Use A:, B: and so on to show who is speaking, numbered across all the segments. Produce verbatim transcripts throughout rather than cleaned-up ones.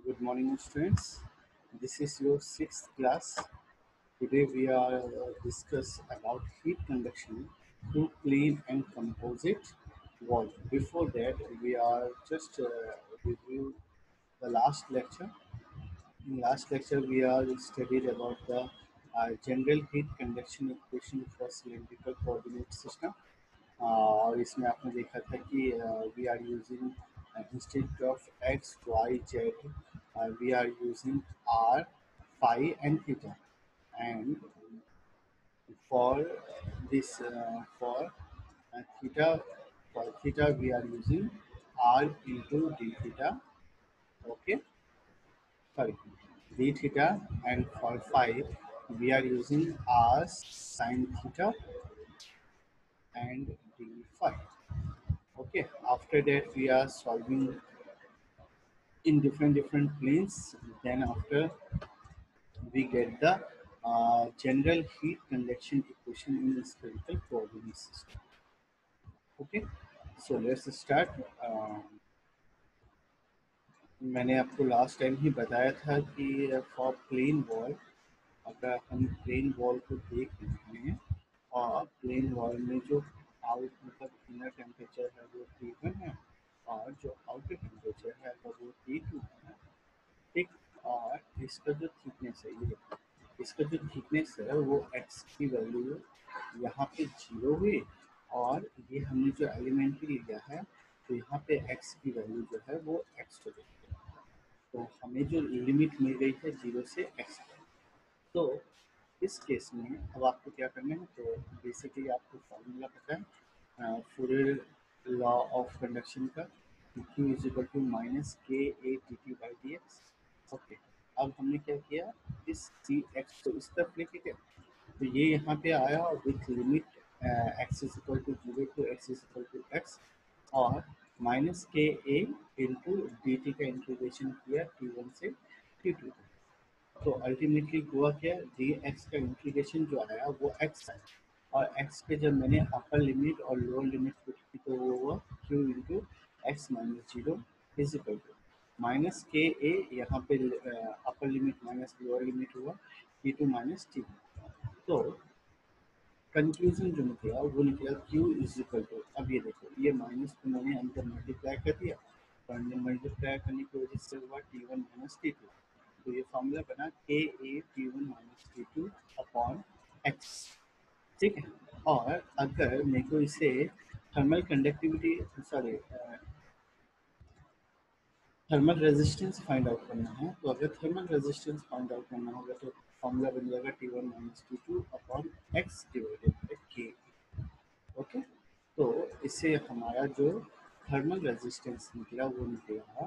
A: Good morning, students. This is your sixth class. Today we are uh, discuss about heat conduction through clean and composite wall. Before that, we are just uh, review the last lecture. In last lecture, we are studied about the uh, general heat conduction equation for cylindrical coordinate system. Uh, और इसमें आपने देखा था कि we are using instead of X Y Z we are using R phi and theta, and for this uh, for uh, theta for theta we are using r into d theta. Okay, sorry, d theta, and for phi we are using r sin theta and d phi. Okay, after that we are solving in different different planes. Then after we get the uh, general heat conduction equation in the spherical coordinate system. Okay, so let's start. uh, मैंने आपको last time ही बताया था कि for plane wall, अगर हम plane wall को देख रहे हैं और प्लेन वॉल में जो आउट मतलब इनर टेम्परेचर है वो टी वन है और जो आउटर टेम्परेचर है तो वो टी टू है। ठीक, और इसका जो थिकनेस है, ये इसका जो थिकनेस है वो एक्स की वैल्यू यहाँ पे जीरो हुई, और ये हमने जो एलिमेंट्री लिया है तो यहाँ पे एक्स की वैल्यू जो है वो एक्स हो गई है। तो हमें जो लिमिट मिल गई है जीरो से एक्स। तो इस केस में अब आपको क्या करना है, तो बेसिकली आपको फॉर्मूला पता है फूरियर लॉ ऑफ कंडक्शन का, Q is equal to minus K A T T by D X. Okay, अब हमने क्या किया, इस सी एक्स को इस तरफ लेके गए तो ये यहाँ पे आया with limit x is equal to zero to x is equal to x, और minus K A into d T का इंटीग्रेशन किया टी वन से टी टू तक। तो अल्टीमेटली हुआ क्या, डी एक्स का इंटीग्रेशन जो आया वो एक्स है, और एक्स पे जब मैंने अपर लिमिट और लोअर लिमिट पुट की तो वो हुआ Q into x minus zero is equal to minus K A, यहाँ पे upper limit minus lower limit हुआ टी टू माइनस टी। तो कंक्लूजन जो निकला वो निकला क्यू इज इक्वल टू, अब ये देखो ये माइनस को मैंने अंदर मल्टीप्लाई कर दिया, तो अंदर मल्टीप्लाई करने की वजह से हुआ T one minus T two. तो ये फॉर्मूला बना K A T one minus T two upon x. ठीक है, और अगर मेरे को इसे thermal conductivity sorry thermal resistance find out करना है, तो अगर थर्मल रेजिस्टेंस फाइंड आउट करना होगा तो फॉर्मूला बन जाएगा T one minus T two upon x divided by K. Okay, तो इससे हमारा जो थर्मल रेजिस्टेंस निकला वो निकला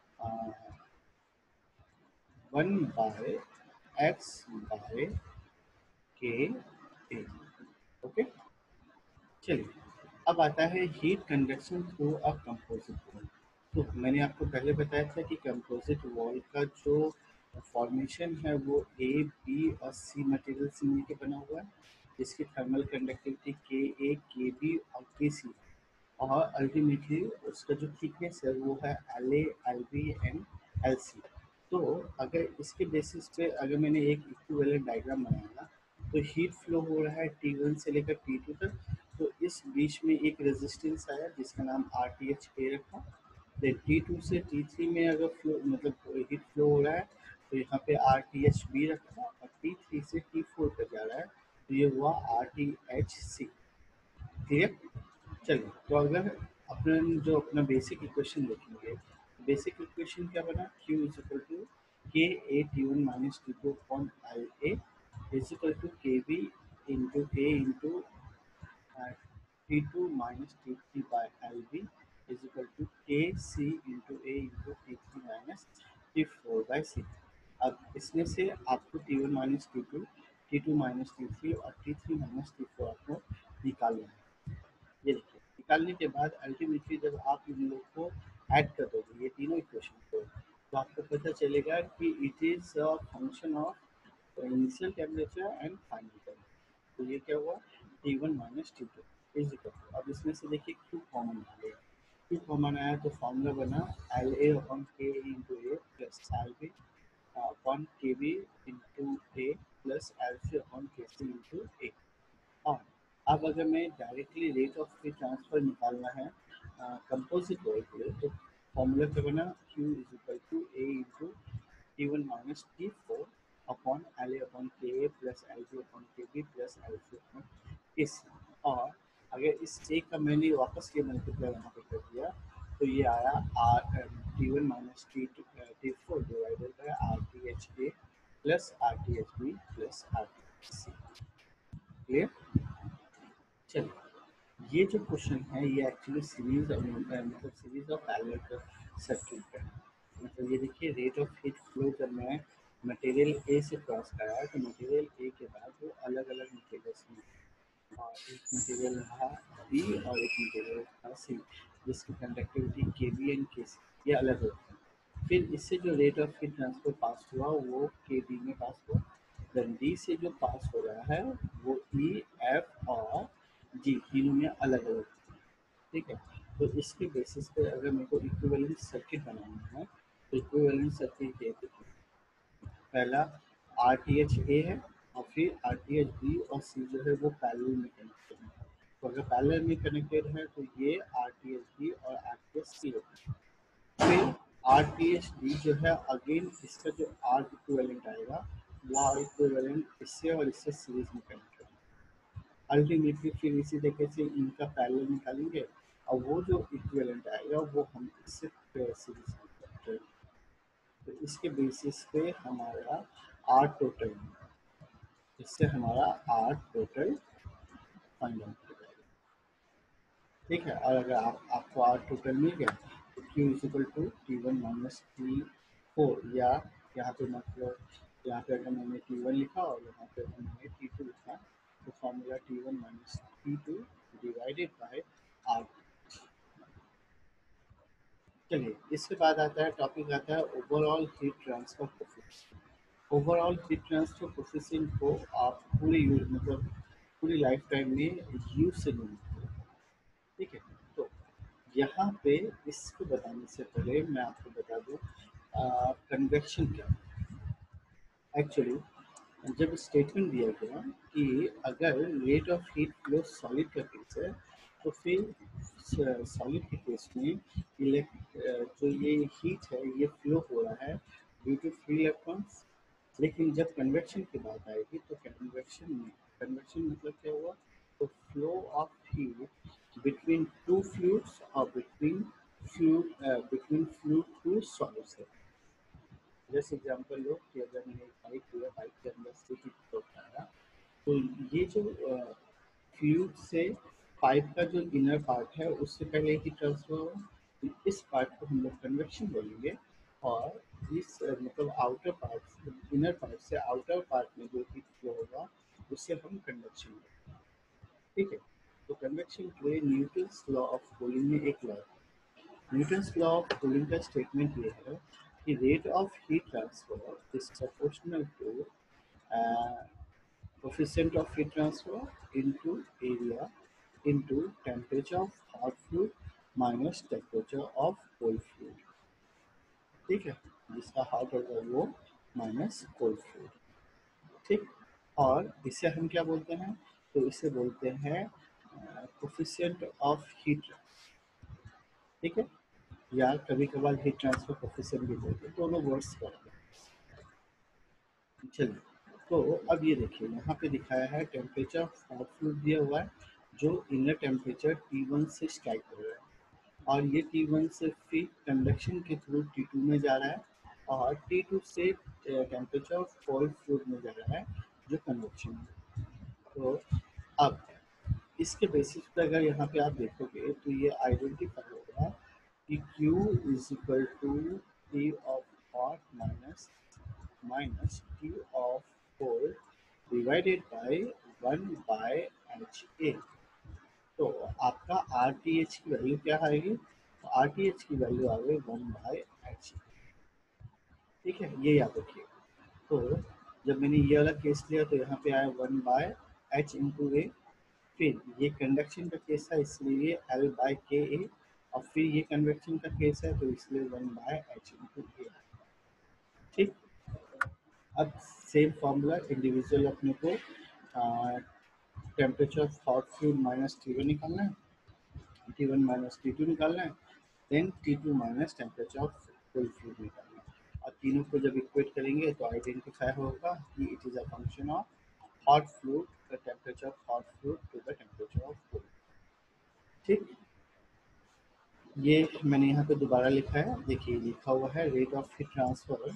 A: वन बाय एक्स बाय के ए। ओके, चलिए अब आता है heat conduction through a composite wall. तो मैंने आपको पहले बताया था कि कंपोजिट वॉल का जो फॉर्मेशन है वो ए बी और सी मटेरियल से मिलकर बना हुआ है, जिसकी थर्मल कंडक्टिविटी के ए के बी और के सी, और अल्टीमेटली उसका जो थिकनेस है वो है L A L B and L C. तो अगर इसके बेसिस पे अगर मैंने एक इक्विवेलेंट डायग्राम बनाया तो हीट फ्लो हो रहा है टी वन से लेकर टी टू तक, तो इस बीच में एक रेजिस्टेंस आया जिसका नाम आर टी एच ए रखा। टी टू से टी थ्री में अगर फ्लो मतलब हीट फ्लो हो रहा है तो यहाँ पे आर टी एच बी रखा, और टी थ्री से टी फोर तक जा रहा है तो ये हुआ R T H C. Clear? चलिए, तो अगर अपन जो अपना बेसिक इक्वेशन देखेंगे, बेसिक इक्वेशन क्या बना, Q is equal to K A T one minus T two upon L A is equal to K B into A into T two minus T three by L B is equal to K C into A into T three minus T four by C. अब इसमें से आपको T one minus T two T two minus T three और T three minus T four आपको निकालना है। ये देखिए, निकालने के बाद अल्टीमेटली जब आप इन लोग को ऐड कर दोगे ये तीनों इक्वेशन को, तो आपको पता चलेगा कि it is a function of initial temperature and final temperature. तो ये क्या हुआ, T one minus T two is equal to, अब इसमें से देखिए क्यू कॉमन आ गया, टू कॉमन आया तो फॉर्मूला बना L A upon K into A plus L B upon K B into A plus L C upon K C into A. और अब अगर मैं directly rate of heat transfer निकालना है कंपोजिट ऑयल के लिए तो फॉर्मूला क्या बना Q is equal to A into T one minus T four upon L A upon K A plus L B upon K B plus L C upon K C. और अगर इस ए का मैंने वापस ये मल्टीप्लाई यहाँ पे कर दिया तो ये आया R T one minus T T four divided by R T H A plus R T H B plus R T H C. Clear? चलिए ये जो क्वेश्चन है ये एक्चुअली सीरीज मतलब सीरीज ऑफ पैरेलल सर्किट का है। मतलब ये देखिए रेट ऑफ हीट फ्लो जब मैं मटेरियल ए से क्रॉस कराया तो मटेरियल ए के बाद वो अलग अलग मटेरियल्स में और एक मटेरियल रहा बी और एक मटेरियल रहा सी जिसकी कंडक्टिविटी के बी एंड के सी ये अलग होती है। फिर इससे जो rate of heat transfer pass हुआ वो के बी में पास हुआ। देन डी से जो पास हो रहा है वो ई एफ और जी तीनों में अलग अलग। ठीक है, तो इसके बेसिस पे अगर मेरे को इक्विवेलेंट सर्किट बनाना है तो इक्विवेलेंट सर्किट ये देखिए पहला आर टी एच ए है और फिर आर टी एच बी और सी जो है वो पैरेलल में कनेक्टेड है। तो अगर पैरेलल में कनेक्टेड है तो ये आर टी एच बी और आर टी एच सी होगा। फिर आर टी एच डी जो है अगेन इसका जो आर इक्विवेलेंट आएगा वो आर इक्विवेलेंट इससे और इससे सीरीज में कनेक्टेड है। अल्टीमेटली फिर इसी तरीके से इनका पैरेलल निकालेंगे और वो जो इक्विवेलेंट आएगा वो हम इससे सीरीज में कनेक्टेड। तो इसके बेसिस पे हमारा आर टोटल इससे हमारा आर टोटल फाइंड आउट हो जाएगा। ठीक है, और अगर आप आपको आर टोटल मिल गया तो Q is equal to T one minus T four या यहाँ पे मतलब यहाँ पे अगर मैंने टी वन लिखा और यहाँ पे अगर मैंने टी टू लिखा तो formula T one minus T two divided by R. चलिए इसके बाद आता है टॉपिक आता है overall heat transfer coefficient. Overall heat transfer coefficient को आप पूरे यूज मतलब पूरी लाइफ टाइम में यूज से नहीं मिलते। ठीक है, तो यहाँ पे इसको बताने से पहले मैं आपको बता दूँ कन्वेक्शन क्या है। एक्चुअली जब स्टेटमेंट दिया गया कि अगर rate of heat flow solid का केस है तो फिर सॉलिड के केस में इलेक्ट जो ये हीट है ये फ्लो हो रहा है ड्यू टू फ्री इलेक्ट्रॉन्स। लेकिन जब कन्वेक्शन की बात आएगी तो कन्वेक्शन में कन्वेक्शन मतलब क्या हुआ तो flow of heat between two fluids और between fluid between fluid to solids है। जैसे एग्जांपल लो कि अगर मैंने एक पाइप लिया पाइप के अंदर से हीट फ्लो कराया तो ये जो फ्लूइड से पाइप का जो इनर पार्ट है उससे पहले हीट ट्रांसफर हुआ तो इस पार्ट को हम लोग कन्वेक्शन बोलेंगे। और इस अ, मतलब आउटर पार्ट इनर पार्ट से आउटर पार्ट में जो हीट फ्लो होगा उससे हम कन्वेक्शन बोलेंगे। ठीक है, तो कन्वेक्शन के लिए न्यूटन्स लॉ ऑफ कूलिंग में एक लॉ है। न्यूटन्स लॉ ऑफ कूलिंग का स्टेटमेंट ये है कि rate of heat transfer is proportional to coefficient of heat transfer into area into temperature of hot fluid minus temperature of cold fluid। ठीक है, जिसका हॉट होगा वो माइनस कोल्ड फ्लूइड। ठीक, और इसे हम क्या बोलते हैं तो इसे बोलते हैं कोफिशिएंट ऑफ हीट। ठीक है, या कभी कभार हीट ट्रांसफर कोफिशिएंट भी बोलते हैं, दोनों वर्ड्स करते हैं। चलिए, तो अब ये देखिए यहाँ पे दिखाया है टेम्परेचर हॉट फ्लूइड दिया हुआ है जो इनर टेम्परेचर टी वन से स्ट्राइक हो रहा है और ये टी वन से फिर कंडक्शन के थ्रू टी टू में जा रहा है और टी टू से टेम्परेचर कोल्ड फ्लूइड में जा रहा है जो कन्वेक्शन है। तो अब इसके बेसिस पे अगर यहाँ पे आप देखोगे तो ये आइडेंटिफाई होगा कि Q is equal to T of hot minus minus T of cold divided by one by H A. तो आपका आर टी एच की वैल्यू क्या आएगी तो आर टी एच की वैल्यू आ गई वन बाय एच। ठीक है, ये याद रखिए। तो जब मैंने ये वाला केस लिया तो यहाँ पे आया one by H into A. फिर ये कंडक्शन का केस था इसलिए एल बाय के ए और फिर ये कन्वेक्शन का केस है तो इसलिए one by H into A. ठीक, अब सेम फॉर्मूला इंडिविजुअल अपने को temperature of hot fluid minus T one निकालना है, T one minus T two निकालना है, then T two minus temperature of cold fluid निकालना है। और तीनों को जब इक्वेट करेंगे तो आइडेंटिफाई होगा कि it is a function of hot fluid, the temperature of hot fluid to the temperature of cold. ठीक, ये मैंने यहाँ पे दोबारा लिखा है, देखिए लिखा हुआ है rate of heat transfer,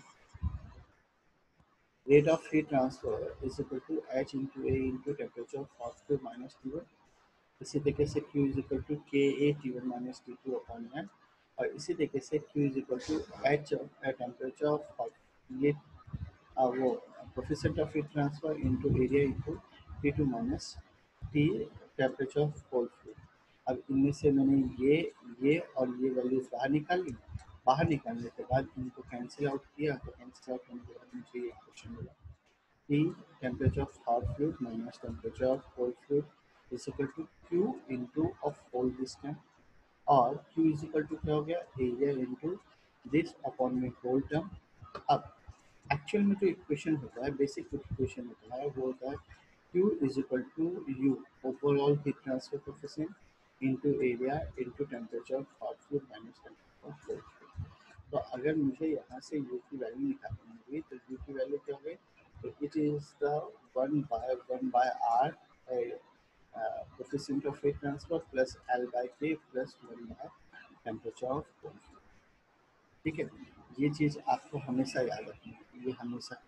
A: rate of heat transfer is equal to h into a into temperature of hot fluid minus T one। इसी तरीके से Q is equal to K A T one minus T two upon n, और इसी तरीके से Q is equal to H temperature of hot, ये आ, वो coefficient of heat transfer into area into T two minus T temperature of cold fluid. अब इनमें से मैंने ये ये और ये वैल्यूज बाहर निकाल ली, बाहर निकालने के बाद इनको कैंसिल आउट किया तो कैंसिल आउट करने के बाद मुझे ये क्वेश्चन मिला T temperature of hot fluid minus temperature of cold fluid is equal to Q into of whole distance, और Q is equal to क्या हो गया एरिया into this upon में whole term। अब एक्चुअल में जो इक्वेशन होता है, बेसिक इक्वेशन होता है वो होता है Q is equal to U overall heat transfer coefficient into area into temperature of hot fluid minus temperature of cold fluid। तो अगर मुझे यहाँ से U की वैल्यू निकालनी होगी तो U की वैल्यू क्या होगी, तो it is the one by one by R coefficient of heat transfer plus L by K plus one by temperature of cold. ठीक है, ये चीज़ आपको हमेशा याद रखनी है, ये हमेशा।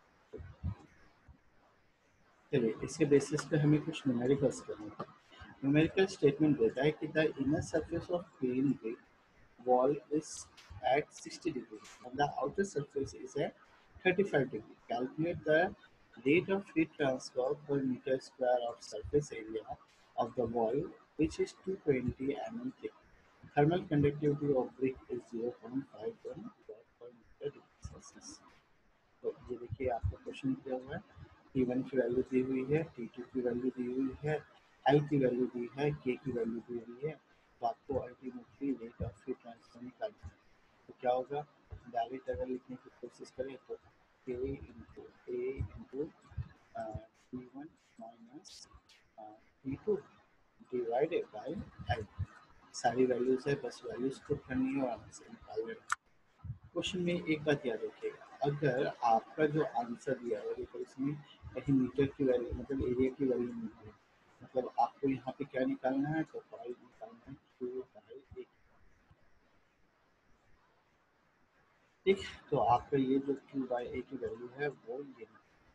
A: चलिए इसके बेसिस पे हमें कुछ न्यूमेरिकल्स करना है। न्यूमेरिकल स्टेटमेंट देता है कि the inner surface of plane brick wall is at sixty degrees and the outer surface is at thirty-five degrees. Calculate the rate of heat transfer per meter square of surface area of the wall, which is two hundred twenty millimeters thick. Thermal conductivity of brick is zero point five one watt per meter degree Celsius। तो ये देखिए आपको question किया हुआ है, T one की value दी हुई है, टी टू की वैल्यू दी हुई है, एल की वैल्यू दी है, के की वैल्यू दी हुई है। तो आपको ultimately rate of heat transfer निकालना है। तो क्या होगा, डायरेक्ट अगर लिखने की कोशिश करें तो K into A into T one minus T two divided by L. सारी वैल्यूज है, बस वैल्यूज पुट करनी है और आंसर निकाल लेना। क्वेश्चन में एक बात याद रखिएगा, अगर आपका जो आंसर दिया है देखो इसमें कहीं मीटर की वैल्यू मतलब एरिया की वैल्यू नहीं है, मतलब आपको यहाँ पे क्या निकालना है, तो पाई निकालना है क्यू बाई ए। ठीक, तो आपका ये जो क्यू बाई ए की वैल्यू है वो ये।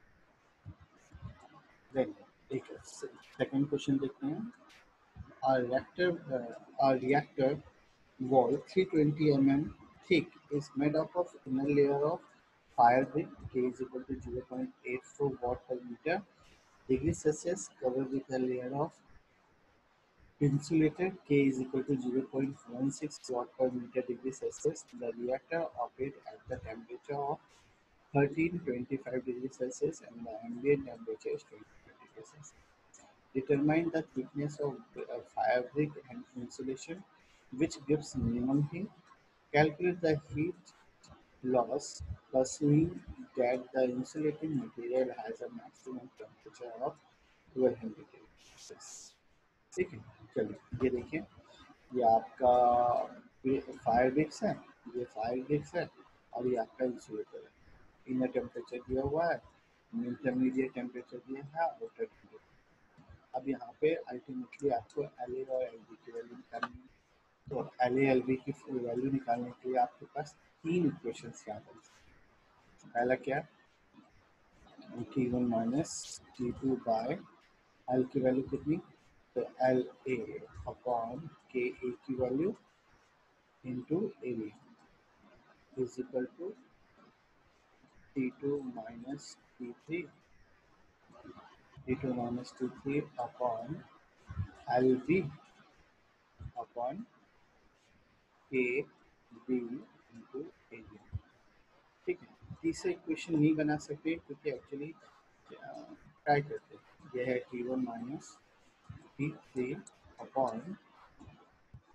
A: देन एक सेकंड क्वेश्चन देखते हैं। A reactor, uh, a reactor wall three hundred twenty millimeters thick is made up of inner layer of fire brick K is equal to zero point eight four watt per meter degree Celsius covered with a layer of insulated K is equal to zero point one six watt per meter degree Celsius. The reactor operates at the temperature of thirteen twenty-five degrees Celsius and the ambient temperature is twenty-five degrees Celsius. Determine the thickness of uh, fabric and insulation which gives minimum heat. Calculate the heat loss, assuming that the insulating material has a maximum temperature of twelve hundred degrees। ठीक है, चलिए ये देखिए, ये आपका fire bricks है, ये fire bricks है और ये आपका इंसुलेटर है। इनर टेम्परेचर दिया हुआ है, इंटरमीडिएट टेम्परेचर दिया है, आउटर टेम्परेचर। अब यहाँ पे अल्टीमेटली आपको एल ए और एल बी की वैल्यू निकालनी है। तो एल ए एल बी की वैल्यू निकालने के लिए आपके पास तीन इक्वेशन याद है। पहला क्या, T one minus T two by L की वैल्यू कितनी, तो L A upon K A की value into area is equal to T two minus T three T two minus T three upon L B upon A B into area. ठीक है, तीसरा equation नहीं बना सकते क्योंकि एक्चुअली ट्राई करते हैं, यह है T one minus T three upon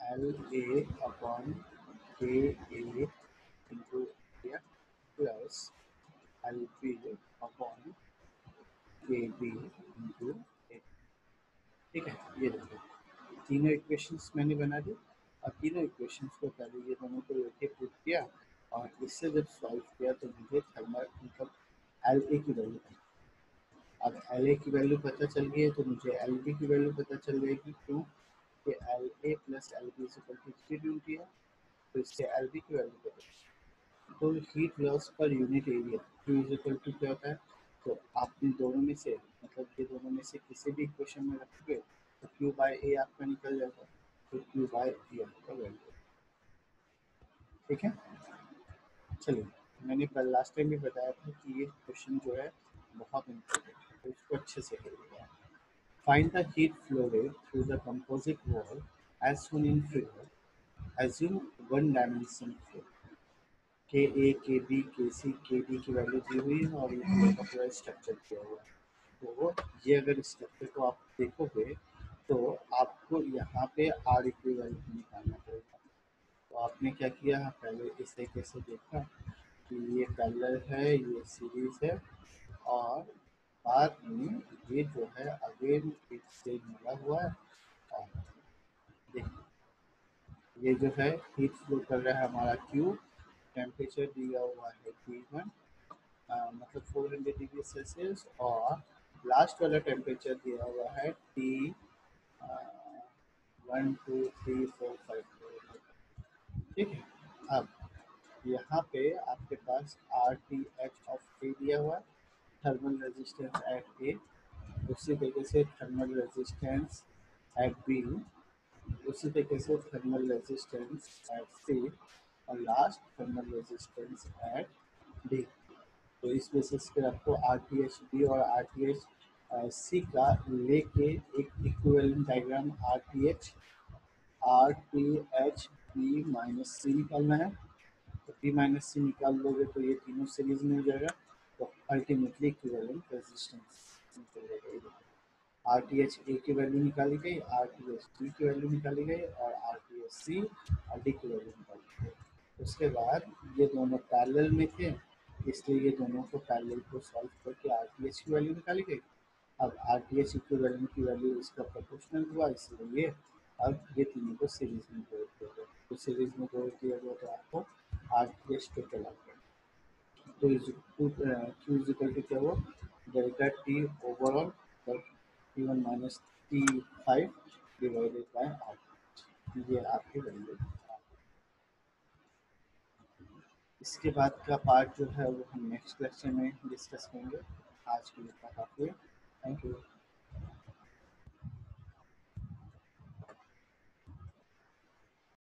A: L A upon K A into area plus L B upon K B into A. ठीक है, ये देखो तीनों इक्वेशंस मैंने बना दी। अब तीनों इक्वेशंस को पहले ये दोनों को लेके पुट किया और इससे जब सॉल्व किया तो मुझे थर्मल मतलब एल ए की वैल्यू। अब एल ए की वैल्यू पता चल गई है तो मुझे एल बी की वैल्यू पता चल जाएगी। क्यों कि L A plus L B is equal to three twenty है, तो इससे एल बी की वैल्यू पता। तो heat loss per unit area Q is equal to क्या होता है, तो आप इन दोनों में से मतलब ये दोनों में से किसी भी इक्वेशन में रखोगे तो क्यू बाई ए आपका निकल जाएगा, तो क्यू बाई ए आपका वैल्यू। ठीक है, चलिए मैंने कल लास्ट टाइम भी बताया था कि ये क्वेश्चन जो है बहुत इम्पोर्टेंट है, तो इसको अच्छे से करिएगा। Find the heat flow rate through the composite wall as shown in figure. Assume one dimension flow. के ए के बी के सी के डी की वैल्यू दी हुई है और ये पूरा का पूरा स्ट्रक्चर दिया हुआ है। तो ये अगर स्ट्रक्चर को आप देखोगे तो आपको यहाँ पे आर इक्विवेलेंट निकालना पड़ेगा। तो आपने क्या किया, पहले इस तरीके से देखा कि ये पैरेलल है, ये सीरीज है और बाद में ये जो है अगेन एक से मिला हुआ है। और देखिए ये जो है हीट फ्लो कर रहा है हमारा क्यू, टेम्परेचर दिया हुआ है टी वन मतलब फोर हंड्रेड डिग्री सेल्सियस और लास्ट वाला टेम्परेचर दिया हुआ है T one two three four five. ठीक है, अब यहाँ पे आपके पास R T H of A दिया हुआ है, थर्मल रेजिस्टेंस एट ए, उसी तरीके से थर्मल रेजिस्टेंस एट बी, उसी तरीके से थर्मल रेजिस्टेंस एट सी और last thermal resistance at D. तो इस बेसिस पे आपको आर टी एच बी और आर टी एच सी का लेके एक equivalent diagram R T H R T H B minus C निकालना है। तो बी माइनस सी निकाल लोगे तो ये तीनों सीरीज में हो जाएगा, तो अल्टीमेटली इक्विवेलेंट रेजिस्टेंस निकल जाएगा। आर टी एच ए की वैल्यू निकाली गई, आर टी एच डी की वैल्यू निकाली गई और आर टी एच सी और डी की वैल्यू निकाली गई। उसके बाद ये दोनों पैरेलल में थे, इसलिए ये दोनों को पैरेलल को सॉल्व करके आर टी एच की वैल्यू निकाली गई। अब आर टी एच इक्विवेलेंट की वैल्यू इसका प्रोपोर्शनल हुआ, इसलिए अब ये तीनों को सीरीज में जोड़ दिया गया। तो सीरीज में जोड़ दिया गया तो आपको आर टी एच टोटल आ गया। तो क्यू इज इक्वल टू क्या हुआ, delta T overall T one minus T five divided by R, ये आपकी वैल्यू। इसके बाद का पार्ट जो है वो हम नेक्स्ट लेक्चर में डिस्कस करेंगे। आज के लिए काफ़ी है।